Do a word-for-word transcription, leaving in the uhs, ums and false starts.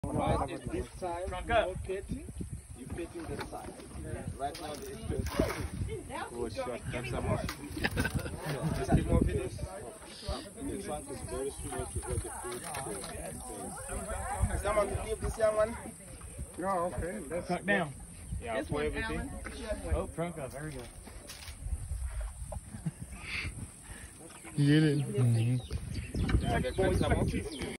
Right, at this time, no petting, you petting the side. Right now, the expression. Good shot. Thanks so much. Just keep moving this. The trunk is very similar to what the food is. Someone to give this young one? No, okay. Let's Tuck down. Yeah, I'll pour everything. Oh, trunk up. Very good. You get it. Yeah, thanks so much.